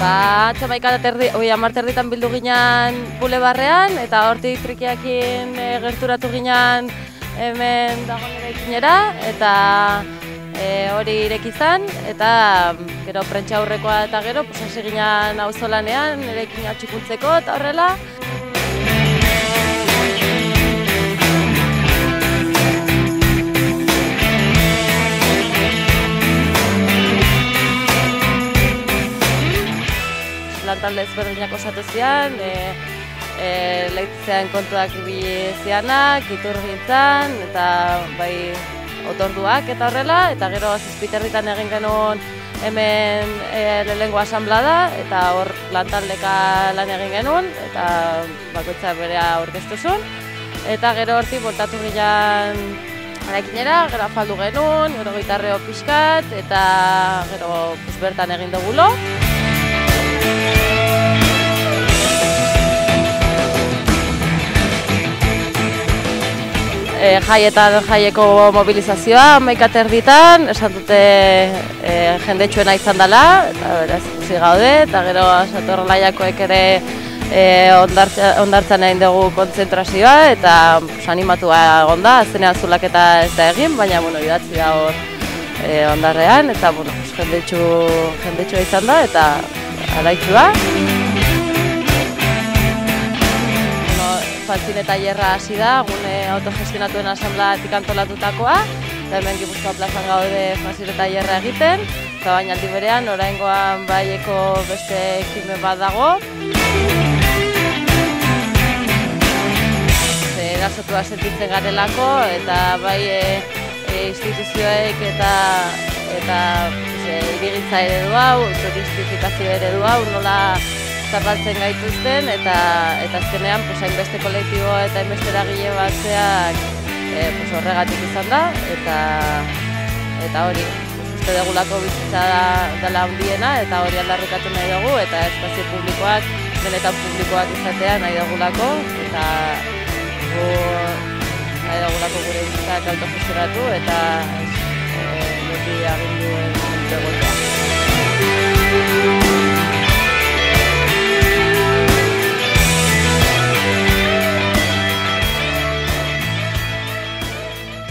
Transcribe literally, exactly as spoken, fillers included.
Ba, txamaika terdi, oi, amar terditan bildu ginen bulebarrean, eta hortik trikiakin e, gerturatu ginen hemen dagoen eraikinera, eta e, hori ireki izan, eta gero prentsa aurrekoa eta gero, pues, hasi ginen auzolanean, eraikina txikuntzeko eta horrela. Lantalde ezberdinak osatu zian, e, e, leitzean kontuak ibili zianak, iturgintzan, eta bai otorduak eta horrela, eta gero zazpiterritan egin genuen hemen e, lehenengo asanblada, eta hor lantaldeka lan egin genuen, eta bakoitza berea aurkeztu zuen, eta gero hortik voltatu ginen eraikinera, gero afaldu genuen, gero gitarreo pixkat, eta gero pues, bertan egin dugu lo. E, jaietan jaieko mobilizazioa, hamaika terditan, esan dute e, jendetsuena izan dela, eta beraz ikusi gaude, eta gero Sator Laiakoek ere e, ondartzan egin dugu kontzentrazioa, eta pues, animatua egon da, azkenean zulaketa ez da egin, baina bueno, idatzi da hor e, ondarrean, eta bueno, pues, jendetsu, jendetsua izan da, eta alaitsua. Fanzine tailerra hasi da, gune autogestionatuen asanblatik antolatutakoa, eta hemen Gipuzkoa plazan gaude fanzine tailerra egiten, eta baina aldi berean, oraingoan baieko beste ekimen bat dago. Erasotua sentitzen garelako, eta bai e, e, instituzioek eta eta e, hirigintza eredu hau, turistifikazio eredu hau, nola zabaltzen gaituzten, eta eta azkenean pues, hainbeste kolektibo eta hainbeste eragile batzeak e, pues, horregatik izan da, eta eta hori, pues, uste dugulako bizitza dela handiena, eta hori aldarrikatu nahi dugu, eta espazio publikoak, benetan publikoak izatea nahi dugulako, eta gu, nahi dugulako gure bizitzak autogestionatu, eta e, beti agindu